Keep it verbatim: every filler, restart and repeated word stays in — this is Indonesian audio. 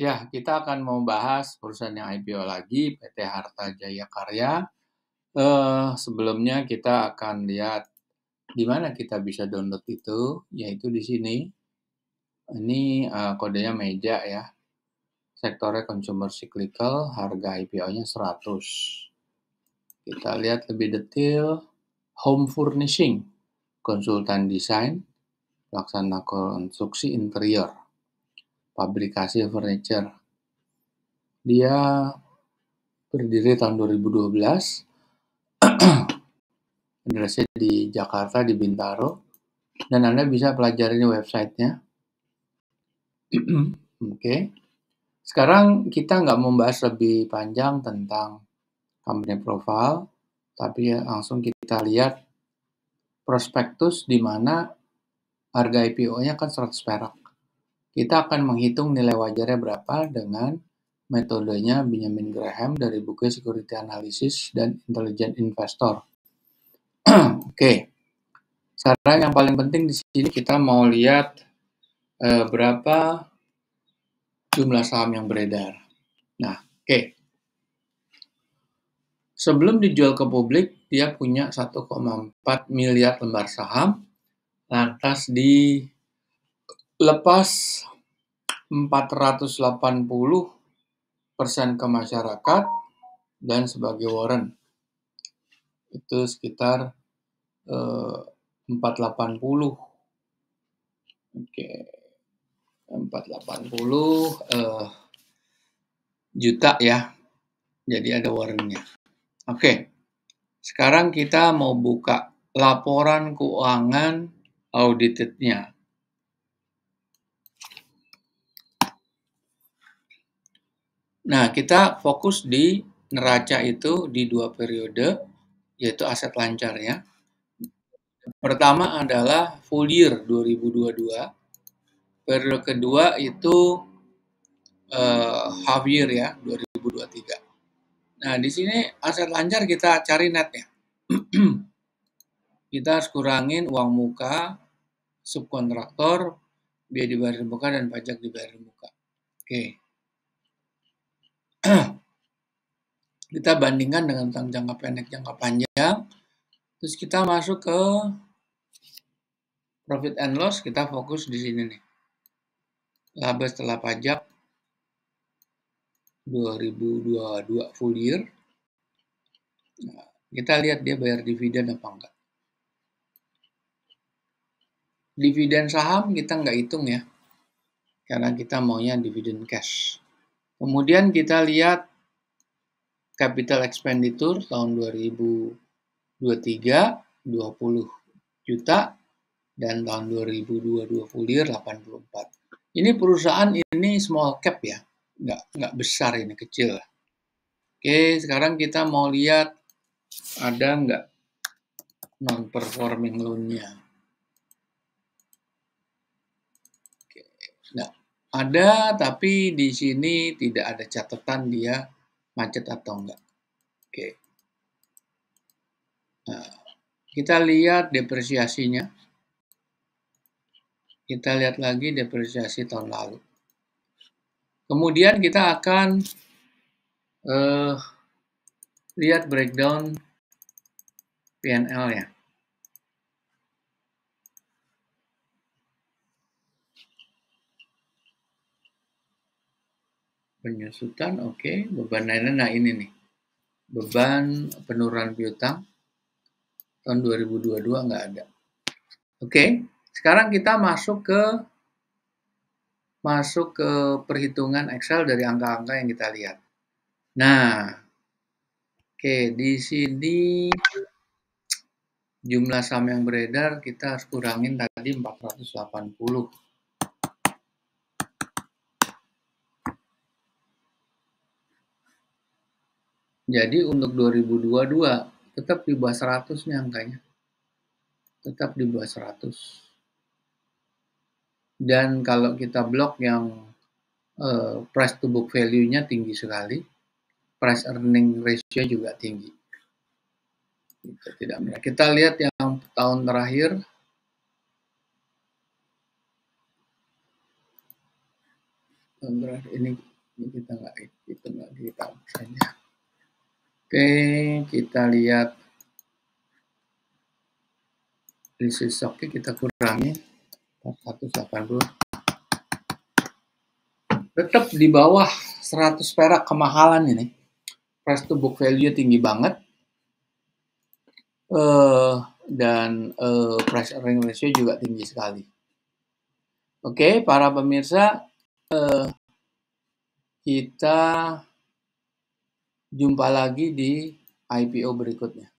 Ya, kita akan mau bahas perusahaan yang I P O lagi, P T Harta Jaya Karya. Eh, sebelumnya kita akan lihat di mana kita bisa download itu, yaitu di sini. Ini uh, kodenya meja ya. Sektornya consumer cyclical, harga I P O-nya seratus. Kita lihat lebih detail. Home furnishing, konsultan desain, pelaksana konstruksi interior, pabrikasi furniture. Dia berdiri tahun dua ribu dua belas. Address-nya di Jakarta, di Bintaro. Dan Anda bisa pelajari website-nya. Oke. Okay. Sekarang kita nggak membahas lebih panjang tentang company profile, tapi ya langsung kita lihat prospektus di mana harga I P O-nya kan seratus perak. Kita akan menghitung nilai wajarnya berapa dengan metodenya Benjamin Graham dari buku Security Analysis dan Intelligent Investor. Oke. Okay. Sekarang yang paling penting di sini kita mau lihat eh, berapa jumlah saham yang beredar. Nah, oke. Okay. Sebelum dijual ke publik, dia punya satu koma empat miliar lembar saham, lantas dilepas empat ratus delapan puluh persen ke masyarakat dan sebagai warrant. Itu sekitar eh, empat ratus delapan puluh. Oke. Okay. empat ratus delapan puluh eh, juta ya. Jadi ada warrantnya. Oke. Okay. Sekarang kita mau buka laporan keuangan audited-nya. Nah, kita fokus di neraca itu di dua periode, yaitu aset lancarnya. Pertama adalah full year dua ribu dua puluh dua. Periode kedua itu uh, half year ya, dua ribu dua puluh tiga. Nah, di sini aset lancar kita cari netnya. Kita harus kurangin uang muka, subkontraktor, biaya dibayar di muka, dan pajak dibayar di muka. Oke. Kita bandingkan dengan utang jangka pendek, jangka panjang. Terus kita masuk ke profit and loss, kita fokus di sini nih. Laba setelah pajak dua ribu dua puluh dua full year. Nah, kita lihat dia bayar dividen apa enggak. Dividen saham kita nggak hitung ya, karena kita maunya dividen cash. Kemudian kita lihat capital expenditure tahun dua ribu dua puluh tiga, dua puluh juta, dan tahun dua ribu dua puluh dua full year delapan puluh empat. Ini perusahaan ini small cap ya, nggak, nggak besar, ini kecil. Oke, sekarang kita mau lihat ada nggak non-performing loan-nya. Oke, nah, ada, tapi di sini tidak ada catatan dia macet atau enggak. Oke. Nah, kita lihat depresiasinya. Kita lihat lagi depresiasi tahun lalu. Kemudian kita akan uh, lihat breakdown P and L ya. Penyusutan, oke. Okay. Beban lainnya, nah ini nih. Beban penurunan piutang tahun dua ribu dua puluh dua nggak ada. Oke, okay. Sekarang kita masuk ke masuk ke perhitungan Excel dari angka-angka yang kita lihat. Nah, oke, okay. Di sini jumlah saham yang beredar kita harus kurangin tadi empat ratus delapan puluh. Jadi untuk dua ribu dua puluh dua tetap di bawah seratus nih angkanya. Tetap di bawah seratus. Dan kalau kita blok yang uh, price to book value-nya tinggi sekali, price earning ratio juga tinggi. Kita tidak benar. Kita lihat yang tahun terakhir. Tahun terakhir ini Ini kita nggak hitung lagi, kita hapus saja. Oke, kita lihat list stoknya kita kurangi seratus delapan puluh. Tetap di bawah seratus perak kemahalan ini. Price to book value tinggi banget. Uh, dan uh, price earning ratio juga tinggi sekali. Oke, para pemirsa, uh, kita jumpa lagi di I P O berikutnya.